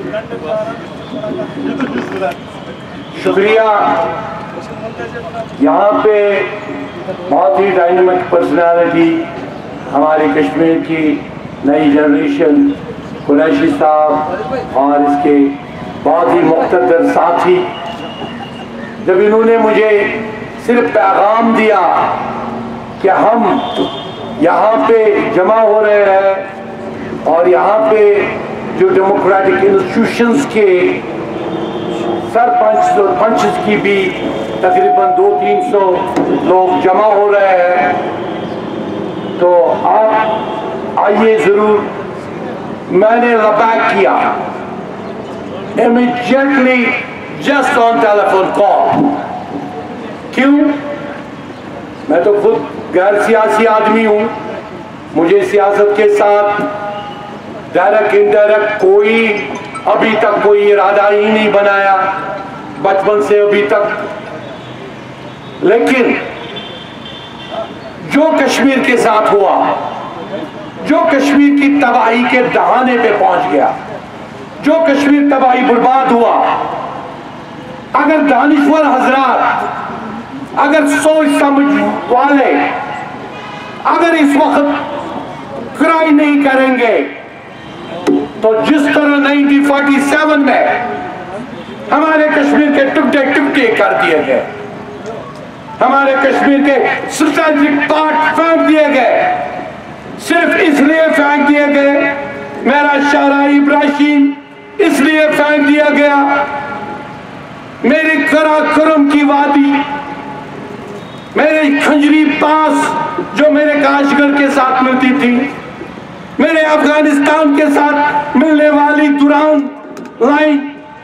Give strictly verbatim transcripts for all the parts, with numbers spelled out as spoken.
शुक्रिया। यहाँ पे बहुत ही डायनामिक पर्सनालिटी हमारे कश्मीर की नई जनरेशन, कुरैशी साहब और इसके बहुत ही मुख्तदर साथी, जब इन्होंने मुझे सिर्फ पैगाम दिया कि हम यहाँ पे जमा हो रहे हैं और यहाँ पे जो डेमोक्रेटिक इंस्टीट्यूशंस के सरपंच और पंचेस की भी तकरीबन दो तीन सौ लोग जमा हो रहे हैं, तो आप आइए ज़रूर। मैंने लबैक किया immediately, just on telephone call. क्यों? मैं तो खुद गैर सियासी आदमी हूँ, मुझे सियासत के साथ डायरेक्ट इनडायरेक्ट कोई अभी तक कोई इरादा ही नहीं बनाया, बचपन से अभी तक। लेकिन जो कश्मीर के साथ हुआ, जो कश्मीर की तबाही के दहाने पे पहुंच गया, जो कश्मीर तबाही बर्बाद हुआ, अगर दानिश्वर हजरात, अगर सोच समझ वाले अगर इस वक्त क्राई नहीं करेंगे, तो जिस तरह नाइनटीन फोर्टी सेवन में हमारे कश्मीर के टुकड़े टुकड़े कर दिए गए, हमारे कश्मीर के स्ट्रेटेजिक पार्ट फेंक दिए गए, सिर्फ इसलिए फेंक दिए गए, मेरा शारा इब्राहिम इसलिए फेंक दिया गया, मेरी कराकुरम की वादी, मेरे खंजरी पास जो मेरे काशगर के साथ मिलती थी, मेरे अफगानिस्तान के साथ मिलने वाली दुरान लाइन,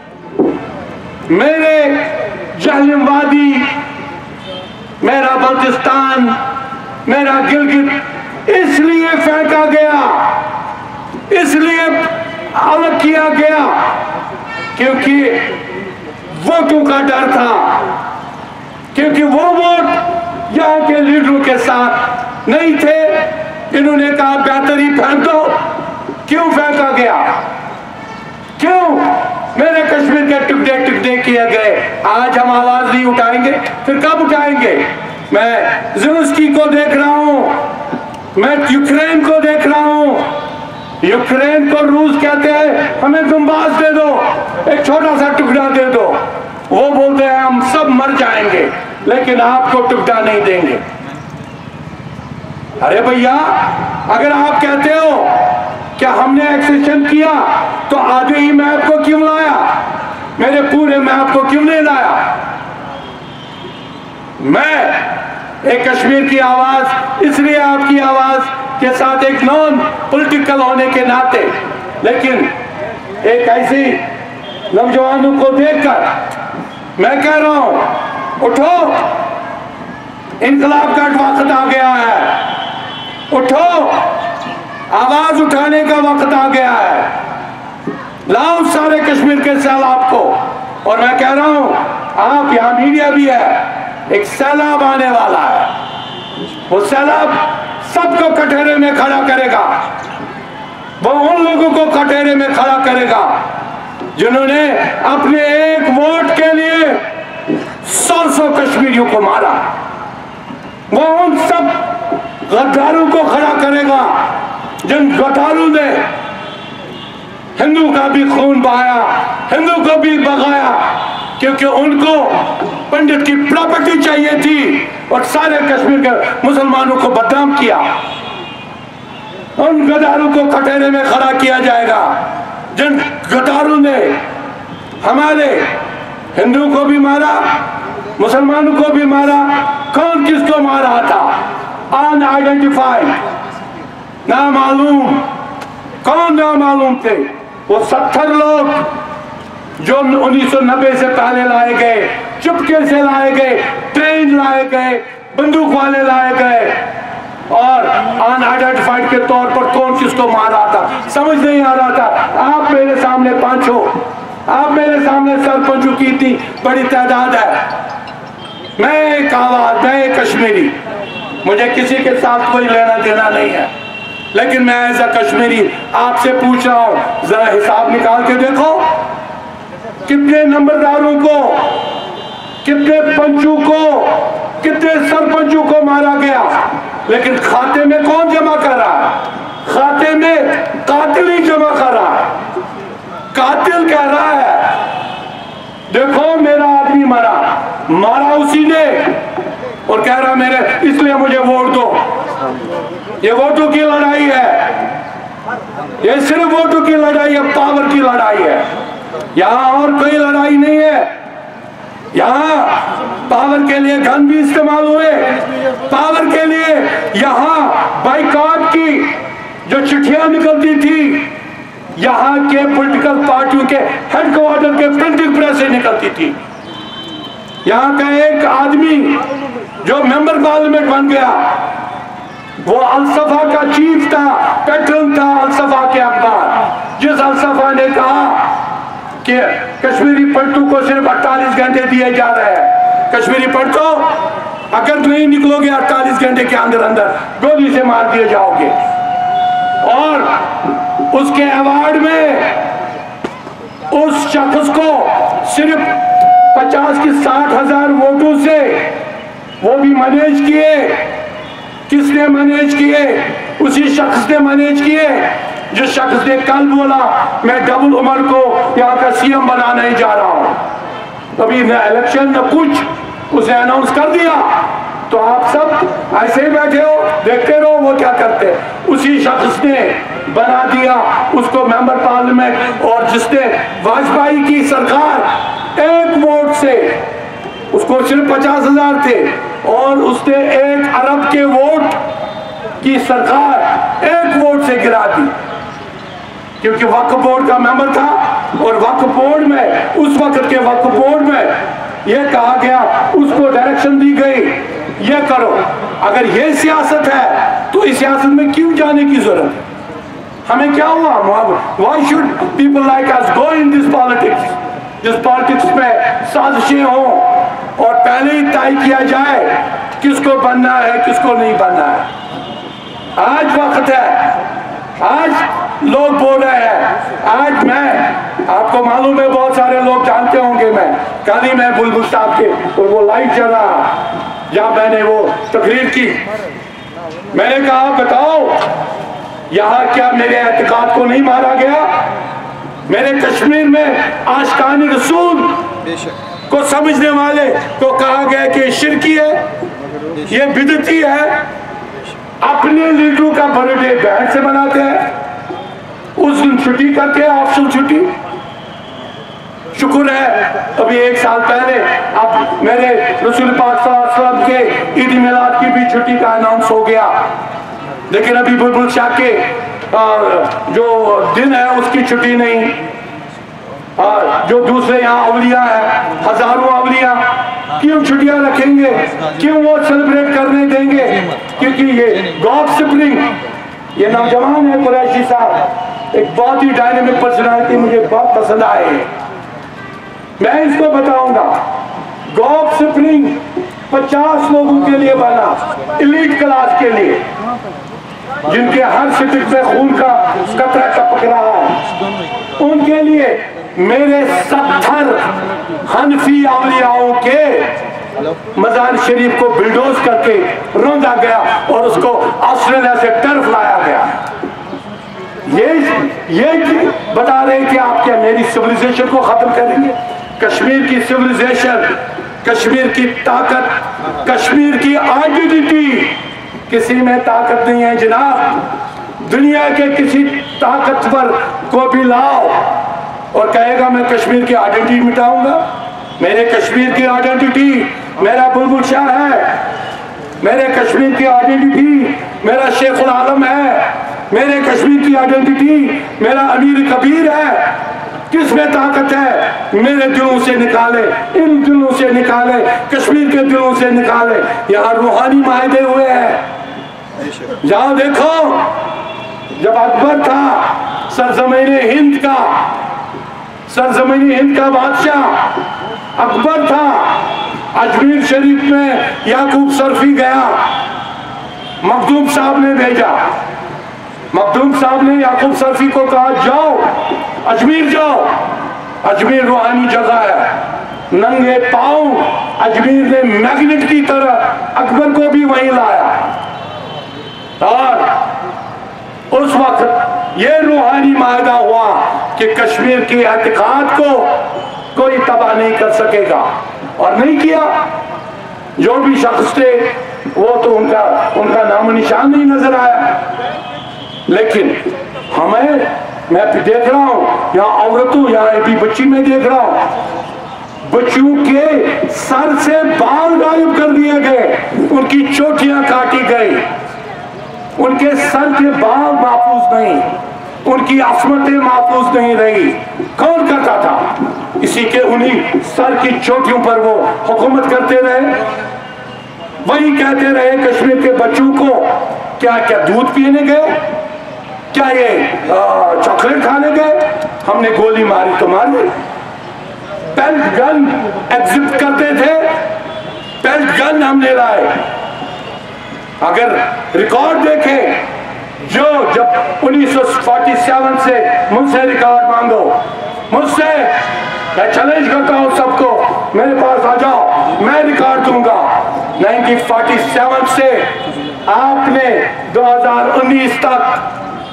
मेरे जहलम वादी, मेरा बल्तिस्तान, मेरा गिलगित इसलिए फेंका गया, इसलिए अलग किया गया क्योंकि वोटों का डर था, क्योंकि वो वोट यहाँ के लीडरों के साथ नहीं थे। इन्होंने कहा बेहतरी फेंक दो। क्यों फेंका गया? क्यों मेरे कश्मीर के टुकड़े टुकड़े किए गए? आज हम आवाज नहीं उठाएंगे, फिर कब उठाएंगे? मैं ज़ेलेंस्की को देख रहा हूं, मैं यूक्रेन को देख रहा हूं। यूक्रेन को रूस कहते हैं हमें दुम्बास दे दो, एक छोटा सा टुकड़ा दे दो, वो बोलते हैं हम सब मर जाएंगे लेकिन आपको टुकड़ा नहीं देंगे। अरे भैया, अगर आप कहते हो क्या हमने एक्सेशन किया तो आधे ही मैप को क्यों लाया, मेरे पूरे मैप को क्यों नहीं लाया? मैं एक कश्मीर की आवाज इसलिए आपकी आवाज के साथ एक नॉन पॉलिटिकल होने के नाते, लेकिन एक ऐसी नौजवानों को देखकर मैं कह रहा हूं उठो, इनकलाब का वक्त आ गया है, उठो, आवाज उठाने का वक्त आ गया है, लाओ सारे कश्मीर के सैलाब को। और मैं कह रहा हूं आप यहाँ मीडिया भी है, एक सैलाब आने वाला है, वो सैलाब सबको कटहरे में खड़ा करेगा, वो उन लोगों को कटहरे में खड़ा करेगा जिन्होंने अपने एक वोट के लिए सौ सौ कश्मीरियों को मारा, वो उन सब गद्दारों को खड़ा करेगा जिन गद्दारों ने हिंदू का भी खून बहाया, हिंदू को भी बगाया, क्योंकि उनको पंडित की प्रॉपर्टी चाहिए थी और सारे कश्मीर के मुसलमानों को बदनाम किया। उन गद्दारों को कटहरे में खड़ा किया जाएगा जिन गद्दारों ने हमारे हिंदू को भी मारा, मुसलमानों को भी मारा। कौन किसको मारा था? अनआइडेंटिफाइड, ना मालूम। कौन ना मालूम थे? वो सत्तर लोग जो उन्नीस सौ नब्बे से पहले लाए गए, चुपके से लाए गए, ट्रेन लाए गए, बंदूक वाले लाए गए, और अनआइडेंटिफाइड के तौर पर कौन किसको मार रहा था समझ नहीं आ रहा था। आप मेरे सामने पांचों, आप मेरे सामने सरपंचों की इतनी बड़ी तादाद है। मैं एक आवाज, मैं एक कश्मीरी, मुझे किसी के साथ कोई लेना देना नहीं है, लेकिन मैं एज अ कश्मीरी आपसे पूछ रहा हूं, जरा हिसाब निकाल के देखो कितने नंबरदारों को, कितने पंचों को, कितने सरपंचों को मारा गया, लेकिन खाते में कौन जमा कर रहा है? खाते में कातिल ही जमा कर रहा है। कातिल कह रहा है देखो मेरा आदमी मरा, मारा उसी ने, और कह रहा मेरे इसलिए मुझे वोट दो। ये वोटों की लड़ाई है, ये सिर्फ वोटों की लड़ाई है, पावर की लड़ाई है। यहाँ और कोई लड़ाई नहीं है। यहाँ पावर के लिए गन भी इस्तेमाल हुए, पावर के लिए यहाँ बाइकआउट की जो चिट्ठियां निकलती थी, यहाँ के पॉलिटिकल पार्टियों के हेडक्वार्टर के प्रिंटिंग प्रेस से निकलती थी। यहाँ का एक आदमी जो मेंबर पार्लियामेंट बन गया, वो अलसफा का चीफ था, पैटर्न था अलसफा के अखबार, जिस अलसफा ने कहा कि कश्मीरी पलटू को सिर्फ अड़तालीस घंटे दिए जा रहे हैं। कश्मीरी पलटू अगर नहीं निकलोगे अड़तालीस घंटे के अंदर अंदर गोली से मार दिए जाओगे। और उसके अवार्ड में उस शख्स को सिर्फ पचास की साठ हजार वोटों से वो भी मैनेज किए। किसने मैनेज किए? उसी शख्स ने मैनेज किए जिस शख्स ने कल बोला मैं डबल उमर को यहाँ का सीएम बनाने जा रहा हूं। अभी न इलेक्शन न कुछ, उसे अनाउंस कर दिया तो आप सब ऐसे ही बैठे हो, देखते रहो वो क्या करते। उसी शख्स ने बना दिया उसको मेंबर पार्लियामेंट, और जिसने वाजपेयी की सरकार एक वोट से, उसको सिर्फ पचास हजार थे और उसने एक अरब के वोट की सरकार एक वोट से गिरा दी, क्योंकि वक्फ बोर्ड का मेंबर था। और वक्फ बोर्ड में, उस वक्त के वक्फ बोर्ड में यह कहा गया, उसको डायरेक्शन दी गई ये करो। अगर ये सियासत है तो इस सियासत में क्यों जाने की जरूरत है? हमें क्या हुआ? Why should people like us go in this politics? जिस पॉलिटिक्स में साजिशें हों और पहले ही तय किया जाए किसको बनना है किसको नहीं बनना है। आज वक्त है, आज लोग बोल रहे हैं। आज मैं, आपको मालूम है बहुत सारे लोग जानते होंगे, मैं कल ही मैं बुलबुल साहब के और वो लाइव चल रहा जहां मैंने वो तकरीर की, मैंने कहा बताओ यहाँ क्या मेरे एतकाद को नहीं मारा गया? मेरे कश्मीर में आशिकाने रसूल को समझने वाले को कहा गया कि शिरकी है, ये बिदती है। अपने लीडरों का बर्थडे बैंड से मनाते हैं, उस दिन छुट्टी करते हैं, ऑप्शनल छुट्टी। शुक्र है अभी एक साल पहले अब मेरे रसूल पाक सल्लल्लाहु अलैहि वसल्लम के ईद मिलाद की भी छुट्टी का अनाउंस हो गया, लेकिन अभी बुलबुल शाह के जो दिन है उसकी छुट्टी नहीं। और जो दूसरे यहाँ अवलिया है, हजारों अवलिया, क्यों छुट्टियां रखेंगे? क्यों वो सेलिब्रेट करने देंगे? क्योंकि ये गॉड स्प्रिंग, ये नौजवान है कुरैशी साहब, एक बहुत ही डायनेमिक पर्सनालिटी, मुझे बहुत पसंद आए। मैं इसको बताऊंगा, गॉड स्प्रिंग पचास लोगों के लिए बना, एलीट क्लास के लिए, जिनके हर सिटिक में खून का कतरा टपक रहा है, उनके लिए मेरे सत्तर हनफी अवलियाओं के मजार शरीफ को बिल्डोज करके रौंदा गया और उसको ऑस्ट्रेलिया से टर्फ लाया गया। ये ये बता रहे कि आप क्या मेरी सिविलाइजेशन को खत्म करेंगे? कश्मीर की सिविलाइजेशन, कश्मीर की ताकत, कश्मीर की आइडेंटिटी किसी में ताकत नहीं है जनाब। दुनिया के किसी ताकतवर को भी लाओ और कहेगा मैं कश्मीर की आइडेंटिटी मिटाऊंगा। मेरे कश्मीर की आइडेंटिटी मेरा बुलबुल शाह है, मेरे कश्मीर की आइडेंटिटी मेरा शेखुल आलम है, मेरे कश्मीर की आइडेंटिटी मेरा अमीर कबीर है। किस में ताकत है? मेरे दिलों से निकाले, इन दिलों से निकाले, कश्मीर के दिलों से निकाले। यहाँ रूहानी माहिदे हुए हैं। जहां देखो, जब अकबर था सरजमीन हिंद का, सरजमीन हिंद का बादशाह अकबर था, अजमेर शरीफ में याकूब सरफी गया, मखदूम साहब ने भेजा, मखदूम साहब ने याकूब सरफी को कहा जाओ अजमेर जाओ, अजमेर रूहानी जगह है। नंगे पांव अजमेर ने मैग्नेट की तरह अकबर को भी वहीं लाया और उस वक्त ये रूहानी मायदा हुआ कि कश्मीर की एतकाद को कोई तबाह नहीं कर सकेगा, और नहीं किया। जो भी शख्स थे वो तो उनका उनका नाम निशान नहीं नजर आया। लेकिन हमें, मैं देख रहा हूं यहाँ औरतों, यहाँ अभी बच्ची में देख रहा हूं, बच्चियों के सर से बाल गायब कर दिए गए, उनकी चोटियां काटी गई, उनके सर के बाल महफूज नहीं, उनकी असमतें महफूज नहीं रही। कौन करता था? इसी के उन्हीं सर की चोटियों पर वो हुकूमत करते रहे। वही कहते रहे कश्मीर के बच्चों को, क्या क्या दूध पीने गए, क्या ये चॉकलेट खाने गए, हमने गोली मारी तो मारी। पेल्ट गन एग्जिबिट करते थे, पेल्ट गन हमने लाए। अगर रिकॉर्ड देखें, जो जब उन्नीस सौ सैंतालीस से मुझसे रिकॉर्ड मांगो, मुझसे मैं चैलेंज करता हूं सबको, मेरे पास आ जाओ, मैं रिकॉर्ड दूंगा। उन्नीस सौ सैंतालीस से आपने दो हज़ार उन्नीस तक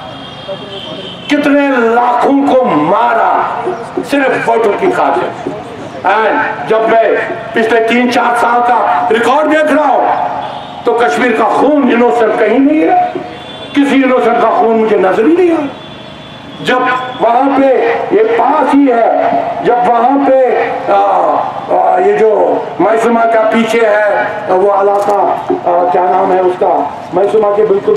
कितने लाखों को मारा सिर्फ वोटों की खातिर। एंड जब मैं पिछले तीन चार साल का रिकॉर्ड देख रहा हूं तो कश्मीर का खून इनोसेंट कहीं नहीं है, किसी इनोसेंट का खून मुझे नजर ही नहीं आया। जब वहां पे ये पास ही है, जब वहां पे आ, आ, ये जो मैसूमा का पीछे है वो इलाका, क्या नाम है उसका, मैसूमा के बिल्कुल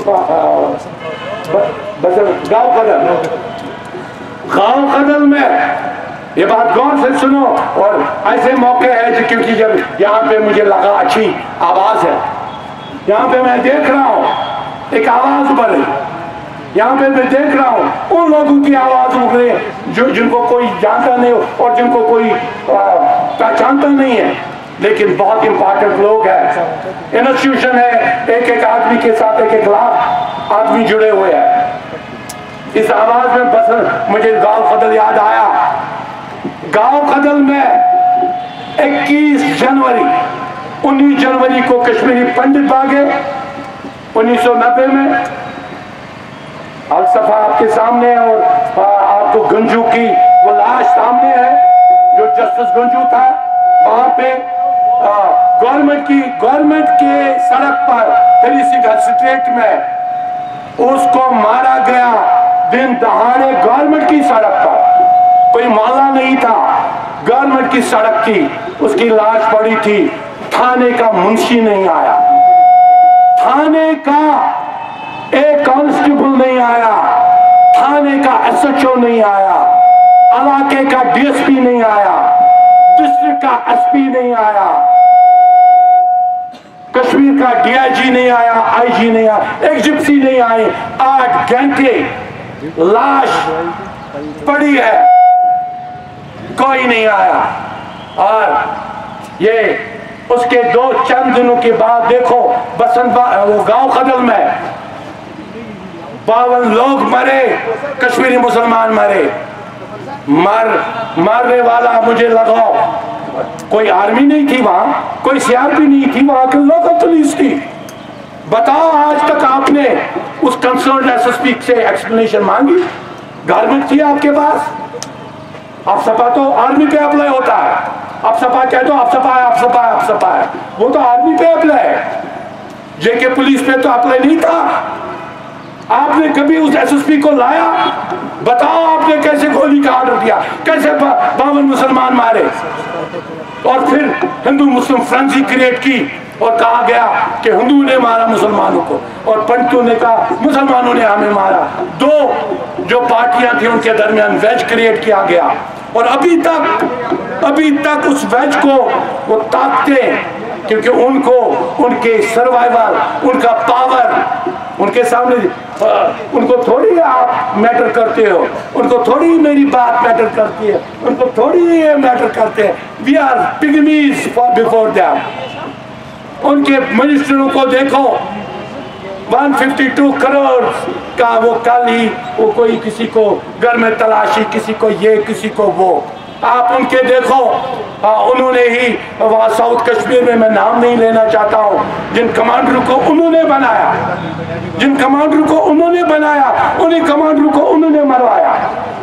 गांव कदल, गांव कदल में, ये बात गौर से सुनो। और ऐसे मौके हैं क्योंकि जब यहाँ पे मुझे लगा अच्छी आवाज है, यहाँ पे मैं देख रहा हूँ एक आवाज उभर रही, यहाँ पे मैं देख रहा हूँ उन लोगों की आवाज उठ रही है जो जिनको कोई जानता नहीं हो और जिनको कोई पहचानता नहीं है, लेकिन बहुत इंपॉर्टेंट लोग हैं। इंस्टीट्यूशन है, एक एक आदमी के साथ एक एक लाख आदमी जुड़े हुए हैं। इस आवाज में बस मुझे गांव कदल याद आया। गांव कदल में इक्कीस जनवरी उन्नीस जनवरी को कश्मीरी पंडित भागे उन्नीस सौ नब्बे में। अलसफा आपके सामने है और आपको गंजू की वो लाश सामने है जो जस्टिस गंजू था। वहां पे गवर्नमेंट की गवर्नमेंट के सड़क पर हेलीसिंगर स्ट्रीट में उसको मारा गया, दिन दहाड़े गवर्नमेंट की सड़क पर, कोई मोहल्ला नहीं था, गवर्नमेंट की सड़क थी, उसकी लाश पड़ी थी। थाने का मुंशी नहीं आया, थाने का एक कांस्टेबल नहीं आया, थाने का एसएचओ नहीं आया, इलाके का डीएसपी नहीं आया, डिस्ट्रिक्ट का एसपी नहीं आया, कश्मीर का डीआईजी नहीं आया, आईजी नहीं आया, एक जिप्सी नहीं आए। आठ घंटे लाश पड़ी है, कोई नहीं आया। और ये उसके दो चंद दिनों के बाद देखो बसंत वो गांव कदल में बावन लोग मरे, कश्मीरी मुसलमान मरे। मर मरने वाला मुझे लगाओ, कोई आर्मी नहीं थी वहां, कोई सीआरपी नहीं थी वहां, के लोकल पुलिस थी। बताओ आज तक आपने उस कंसर्न एसएसपी से एक्सप्लेनेशन मांगी? गारमेंट थी आपके पास? आप सपा तो आर्मी पे अप्लाई होता है, आप सपा कह दो आप सपा है, आप सपा है, आप सपा है, वो तो आर्मी पे अप्लाई है, जेके पुलिस पे तो अप्लाई नहीं था। आपने कभी उस एसएसपी को लाया? बताओ आपने कैसे गोली का ऑर्डर दिया, कैसे बावन मुसलमान मारे, और फिर हिंदू मुस्लिम फ्रेंजी क्रिएट की और कहा गया कि हिंदू ने मारा मुसलमानों को और पंडितों ने कहा मुसलमानों ने हमें मारा। दो जो पार्टियां थी उनके दरमियान वेज क्रिएट किया गया और अभी तक अभी तक उस वेज को वो ताकते हैं क्योंकि उनको उनके सर्वाइवल, उनका पावर उनके सामने, उनको थोड़ी आप मैटर करते हो, उनको थोड़ी मेरी बात मैटर करती है, उनको थोड़ी ये मैटर करते हैं। We are pygmies for before them. उनके मिनिस्टरों को देखो, एक सौ बावन करोड़ का वो कल ही वो कोई किसी को घर में तलाशी, किसी को ये किसी को वो, आप उनके देखो, हाँ, उन्होंने ही वहाँ साउथ कश्मीर में, मैं नाम नहीं लेना चाहता हूँ, जिन कमांडर को उन्होंने बनाया, जिन कमांडर को उन्होंने बनाया, उन्हीं कमांडर को उन्होंने मरवाया।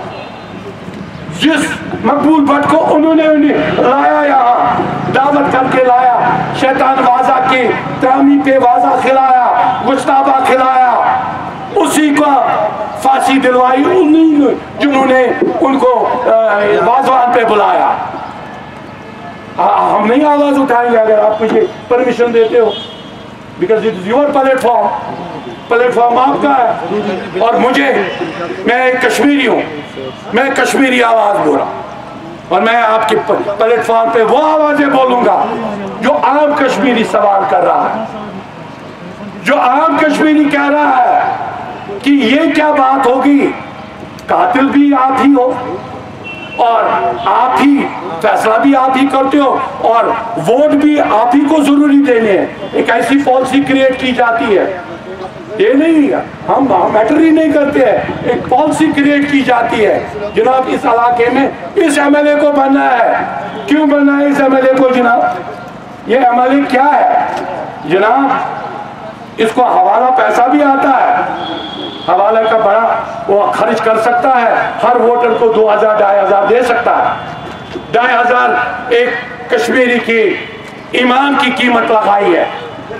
जिस मकबूल भट्ट को उन्होंने उन्हें लाया, यहाँ दावत करके लाया, शैतान वाजा के त्रामी पे वाजा खिलाया, गुस्ताबा खिलाया, उसी को फांसी दिलवाई उन्हीं जिन्होंने उनको वाजवान पे बुलाया। आ, हम नहीं आवाज उठाएंगे अगर आप मुझे परमिशन देते हो, because it is your platform, platform आपका है। और मुझे, मैं एक कश्मीरी हूँ, मैं कश्मीरी आवाज बोल रहा हूँ, और मैं आपके प्लेटफॉर्म पे वो आवाजें बोलूंगा जो आम कश्मीरी सवाल कर रहा है, जो आम कश्मीरी कह रहा है कि ये क्या बात होगी, कातिल भी आप ही हो और आप ही फैसला भी आप ही करते हो और वोट भी आप ही को जरूरी देने हैं। एक ऐसी पॉलिसी क्रिएट की जाती है, ये नहीं, हम मैटर ही नहीं करते हैं, एक पॉलिसी क्रिएट की जाती है। जनाब इस इलाके में इस एमएलए को बनना है, क्यों बनना है इस एमएलए को जनाब? ये एमएलए क्या है जनाब? इसको हवाला पैसा भी आता है, हवाले का बड़ा वो खर्च कर सकता है, हर वोटर को दो हजार ढाई हजार दे सकता है। ढाई हजार एक कश्मीरी की ईमान की कीमत लगाई है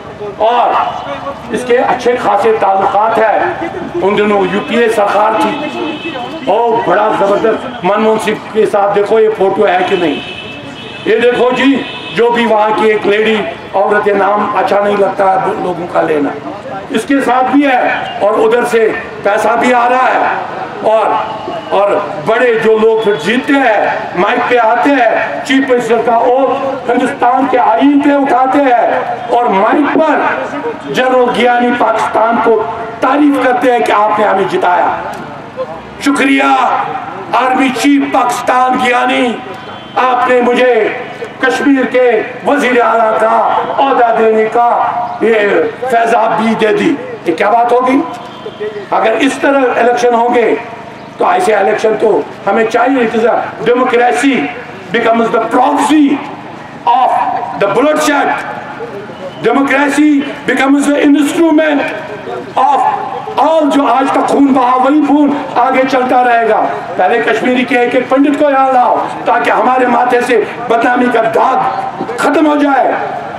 और इसके अच्छे खासे ताल्लुकात है। उन दिनों यूपीए सरकार थी और बड़ा जबरदस्त मनमोहन सिंह के साथ, देखो ये फोटो है कि नहीं, ये देखो जी, जो भी वहाँ की एक लेडी औरत, नाम अच्छा नहीं लगता है लोगों का लेना, इसके साथ भी है और उधर से पैसा भी आ रहा है। और और बड़े जो लोग फिर जीतते हैं, माइक पे आते हैं, चीफ मिनिस्टर का और हिंदुस्तान के आईन पे उठाते हैं और माइक पर जनरल गियानी पाकिस्तान को तारीफ करते हैं कि आपने हमें जिताया, शुक्रिया आर्मी चीफ पाकिस्तान गियानी, आपने मुझे कश्मीर के वजीर आला का औहदा देने का ये फैजाब भी दे दी। ये क्या बात होगी? अगर इस तरह इलेक्शन होंगे तो ऐसे इलेक्शन तो हमें चाहिए। Democracy becomes the proxy of the bloodshed, democracy becomes the instrument of all, जो आज तक खून बहा वही खून आगे चलता रहेगा। पहले कश्मीरी के एक एक पंडित को यहाँ लाओ ताकि हमारे माथे से बदनामी का दाग खत्म हो जाए।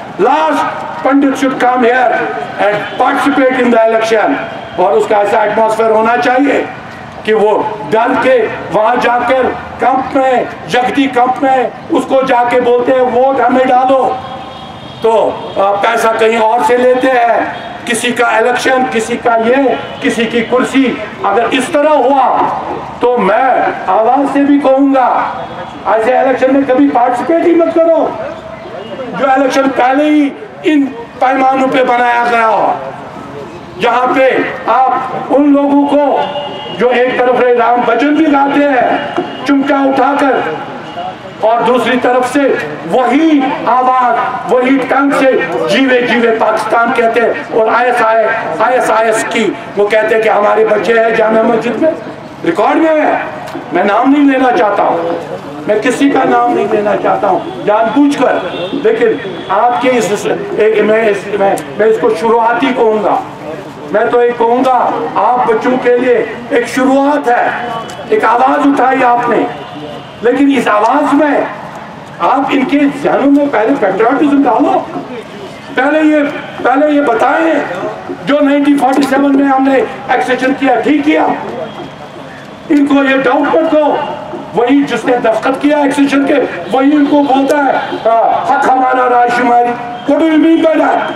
Last pandit should come here and participate in the election, और उसका ऐसा एटमॉस्फेयर होना चाहिए कि वो डर के वहां जाकर कंप में, जगती कंप में उसको जाके बोलते हैं वोट हमें डालो, तो पैसा कहीं और से लेते हैं, किसी का इलेक्शन, किसी का ये, किसी की कुर्सी। अगर इस तरह हुआ तो मैं आवाज से भी कहूंगा ऐसे इलेक्शन में कभी पार्टिसिपेट ही मत करो, जो इलेक्शन पहले ही इन पैमानों पे बनाया गया हो, जहां पे आप उन लोगों को जो एक तरफ राम भजन भी गाते हैं चुमचा उठाकर, और दूसरी तरफ से वही आवाज, वही टंग से जीवे जीवे पाकिस्तान कहते हैं, और I S I I S I S की वो कहते हैं कि हमारे बच्चे हैं जामा मस्जिद में, रिकॉर्ड में है। मैं नाम नहीं लेना चाहता हूँ, मैं किसी का नाम नहीं लेना चाहता हूँ जानबूझकर, लेकिन आपके इस एक, मैं, इस, मैं, मैं इसको शुरुआती कहूँगा। मैं तो एक कहूँगा आप बच्चों के लिए एक शुरुआत है, एक आवाज उठाई आपने, लेकिन इस आवाज में आप इनके जहनों में पहले पेट्रियटिज्म डालो, पहले ये पहले ये बताएं जो उन्नीस सौ सैंतालीस में हमने एक्सेशन किया, ठीक किया, इनको ये डाउट मत दो, वही जिसने दस्तखत किया एक्सेशन के वही इनको बोलता है हक हमारा रायशुमारी। What do you mean by that?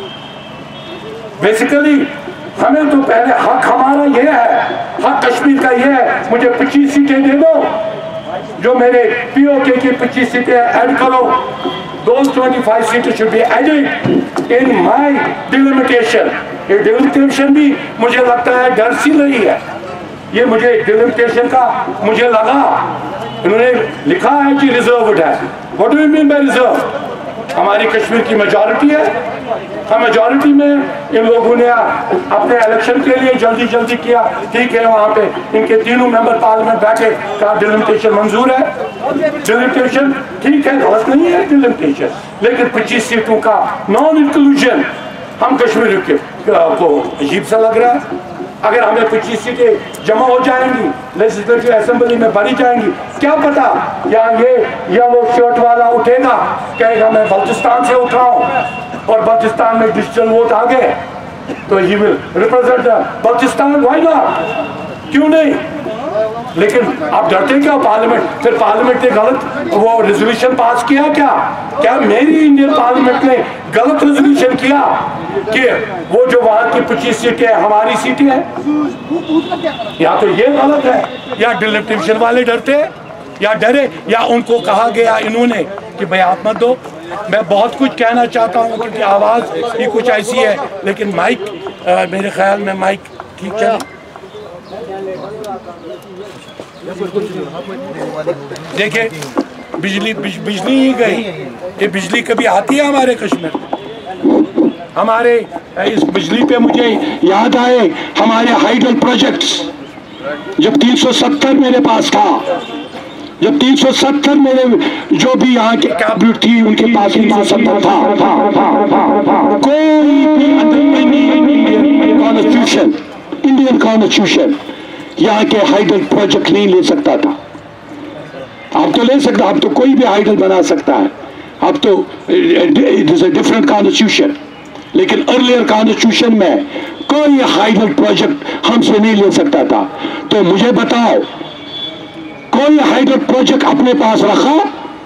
Basically हमें तो पहले हक हमारा ये है, हक कश्मीर का ये है, मुझे पच्चीस सीटें दे दो, जो मेरे पीओके की पच्चीस सीटें ऐड करो, those twenty-five सीटें should be added in my delimitation। ये delimitation भी मुझे लगता है डर सी रही है, ये मुझे delimitation का मुझे लगा, इन्होंने लिखा है कि रिजर्व्ड है। What do you mean by reserve? हमारी कश्मीर की मेजॉरिटी है, हम मेजॉरिटी में इन लोगों ने अपने इलेक्शन के लिए जल्दी जल्दी किया, ठीक है, वहाँ पे इनके तीनों मेंबर पार्लियामेंट बैठे, कहा डिलिमिटेशन मंजूर है, डिलिमिटेशन ठीक है, गलत नहीं है डिलिमिटेशन, लेकिन पच्चीस सीटों का नॉन इंक्लूजन हम कश्मीर के को अजीब सा लग रहा है। अगर हमें पच्चीस सीटें जमा हो जाएंगी, लेजिस्लेटिव असेंबली में भरी जाएंगी, क्या पता यहाँ ये येलो शर्ट वाला उठेगा, कहेगा मैं बल्चिस्तान से उठ रहा हूँ और बल्चिस्तान में डिजिटल वोट आ गए तो he will represent Baluchistan, why not, क्यों नहीं। लेकिन आप डरते क्या पार्लियामेंट, फिर पार्लियामेंट ने गलत वो रेजोल्यूशन पास किया क्या? क्या मेरी इंडियन पार्लियामेंट ने गलत रेजोल्यूशन किया कि वो जो वहां की पच्चीस सीटें हमारी सीटें हैं? या तो ये गलत है, या डिलिमिटेशन वाले डरते या डरे, या उनको कहा गया इन्होंने कि भाई आप मत दो। मैं बहुत कुछ कहना चाहता हूँ क्योंकि आवाज़ ही कुछ ऐसी है, लेकिन माइक आ, मेरे ख्याल में माइक ठीक चल। देखिए बिजली बिज, बिजली ही गई, ये बिजली कभी आती है हमारे कश्मीर? हमारे इस बिजली पे मुझे याद आए हमारे हाइडल प्रोजेक्ट्स, जब तीन सौ सत्तर मेरे पास था, जब तीन सौ सत्तर मेरे जो भी यहाँ के कैबिनेट थी उनके पास तीन सौ सत्तर था, कोई भी कॉन्स्टिट्यूशन इंडियन कॉन्स्टिट्यूशन यहाँ के हाइडल प्रोजेक्ट नहीं ले सकता था। आप तो ले सकता, आप तो कोई भी हाइडल बना सकता है, अब तो it is a different constitution, लेकिन अर्लियर कॉन्स्टिट्यूशन में कोई हाइडल प्रोजेक्ट हमसे नहीं ले सकता था। तो मुझे बताओ कोई हाइडल प्रोजेक्ट अपने पास रखा?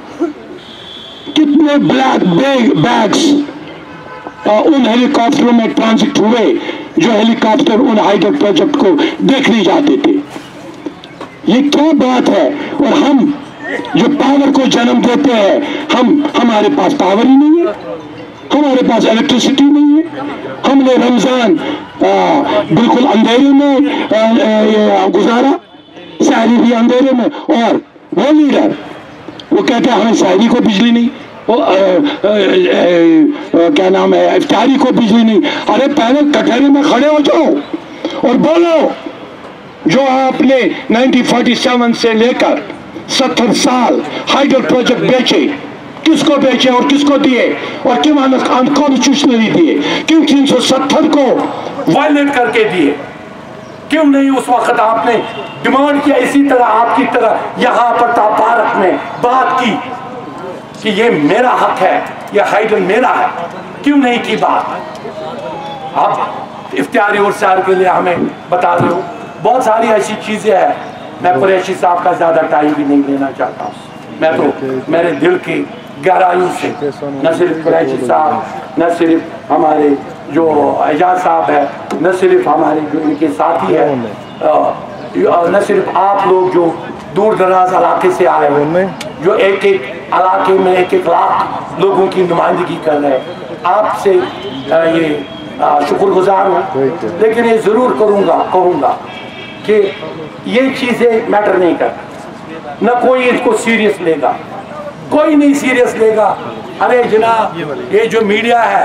कितने ब्लैक बैग बैग्स उन हेलीकॉप्टरों में ट्रांजिट हुए जो हेलीकॉप्टर उन हाइडल प्रोजेक्ट को देखने जाते थे? ये क्या बात है? और हम जो पावर को जन्म देते हैं, हम हमारे पास पावर ही नहीं है, हमारे पास इलेक्ट्रिसिटी नहीं है। हमने रमजान बिल्कुल अंधेरे में आ, आ, गुजारा, शायरी भी अंधेरे में, और वो लीडर वो कहते हैं हमें शायरी को बिजली नहीं, वो आ, आ, आ, आ, क्या नाम है, इफ्तारी को बिजली नहीं। अरे पहले कटहरे में खड़े हो जाओ और बोलो जो आपने उन्नीस सौ सैंतालीस से लेकर सत्तर साल हाइडल प्रोजेक्ट बेचे, किसको बेचे और किसको दिए और क्यों अनकॉन्स्टिट्यूशनली दिए? क्यों तीन सौ सत्तर को वायलेट करके दिए? क्यों नहीं उस वक्त आपने डिमांड किया, इसी तरह आपकी तरह यहाँ पर भारत में बात की कि ये मेरा हक है, ये हाइडल मेरा है? क्यों नहीं की बात? आप इफ्तियारी और सैर के लिए हमें बता रहे हो, बहुत सारी ऐसी चीजें हैं। मैं कुरैशी साहब का ज्यादा टाइम भी नहीं लेना चाहता, मैं तो मेरे दिल की गहराइयों से न सिर्फ कुरैशी साहब, न सिर्फ हमारे जो एजाज साहब है, न सिर्फ हमारे जो इनके साथी है, न सिर्फ आप लोग जो दूर दराज इलाके से आए हैं, जो एक एक इलाके में एक एक लाख लोगों की नुमाइंदगी कर रहे हैं, आपसे ये शुक्रगुजार हूँ। लेकिन ये जरूर करूँगा कहूँगा कि ये चीज़ें मैटर नहीं करती, न कोई इसको सीरियस लेगा, कोई नहीं सीरियस लेगा। अरे जनाब ये जो मीडिया है,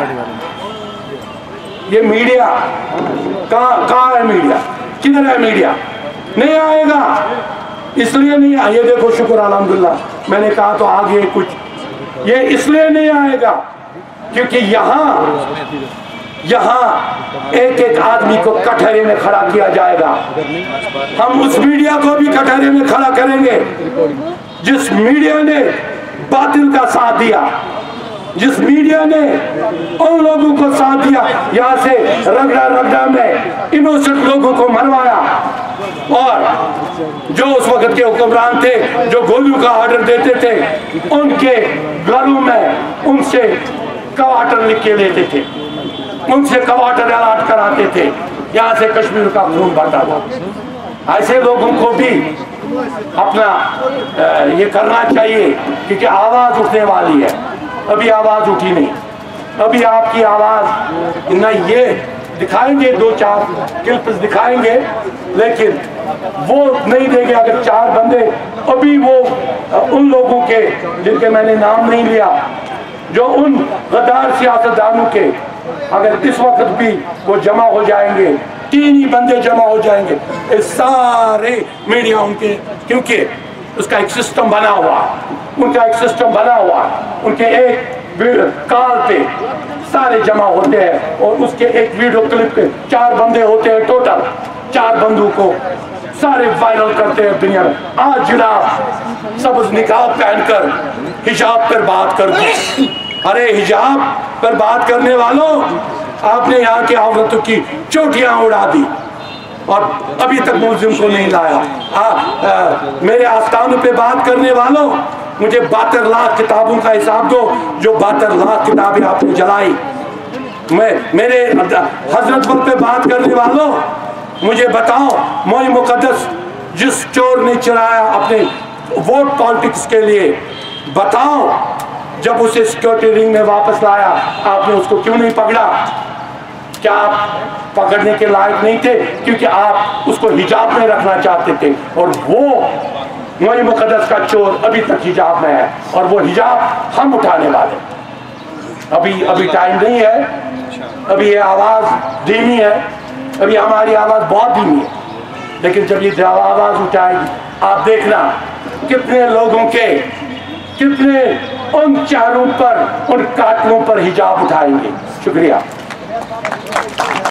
ये मीडिया कहाँ कहाँ है? मीडिया किधर है? मीडिया नहीं आएगा, इसलिए नहीं आए। ये देखो शुक्र अल्हम्दुलिल्लाह, मैंने कहा तो आगे कुछ, ये इसलिए नहीं आएगा क्योंकि यहाँ यहाँ एक एक आदमी को कटहरे में खड़ा किया जाएगा। हम उस मीडिया को भी कटहरे में खड़ा करेंगे जिस मीडिया ने बातिल का साथ दिया, जिस मीडिया ने उन लोगों को साथ दिया, यहाँ से रगड़ा रगड़ा में इनोसेंट लोगों को मरवाया, और जो उस वक्त के हुक्मरान थे जो गोलियों का ऑर्डर देते थे, उनके घरों में उनसे क्वार्टर लिख के लेते थे, उनसे क्वार्टर अलाट कराते थे, यहाँ से कश्मीर का खून बहता था। ऐसे लोगों को भी अपना ये करना चाहिए क्योंकि आवाज़ उठने वाली है। अभी आवाज़ उठी नहीं, अभी आपकी आवाज़ न ये दिखाएंगे, दो चार क्लिप्स दिखाएंगे, लेकिन वो नहीं देंगे। अगर चार बंदे अभी वो उन लोगों के जिनके मैंने नाम नहीं लिया, जो उन गद्दार सियासतदानों के अगर इस वक्त भी वो जमा हो जाएंगे, तीन ही बंदे जमा हो जाएंगे, इस सारे मीडिया उनके, क्योंकि उसका एक सिस्टम बना हुआ, उनका एक सिस्टम बना हुआ, उनके एक कॉल पे सारे जमा होते हैं और उसके एक वीडियो क्लिप के चार बंदे होते हैं टोटल, चार बंदों को सारे वायरल करते हैं दुनिया में। आज जनाब सबज निकाब पहनकर हिजाब पर बात कर दी। अरे हिजाब पर बात करने वालों, आपने यहाँ की औरतों की चोटियां उड़ा दी और अभी तक मुलजिम को नहीं लाया। आ, आ, मेरे आस्थानों पे बात करने वालों, मुझे बहत्तर लाख किताबों का हिसाब दो, जो बहत्तर लाख किताबें आपने जलाई। मैं मेरे हजरत बल पे बात करने वालों, मुझे बताओ, मोई मुकद्दस जिस चोर ने चलाया अपने वोट पॉलिटिक्स के लिए, बताओ जब उसे सिक्योरिटी रिंग में वापस लाया आपने उसको क्यों नहीं पकड़ा? क्या आप पकड़ने के लायक नहीं थे? क्योंकि आप उसको हिजाब में रखना चाहते थे और वो मोई मुकद्दस का चोर अभी तक हिजाब में है और वो हिजाब हम उठाने वाले। अभी अभी टाइम नहीं है, अभी ये आवाज़ धीमी है, अभी हमारी आवाज़ बहुत धीमी है, लेकिन जब ये आवाज़ उठाएगी आप देखना कितने लोगों के, कितने उन चारों पर, उन कातलों पर हिजाब उठाएंगे। शुक्रिया।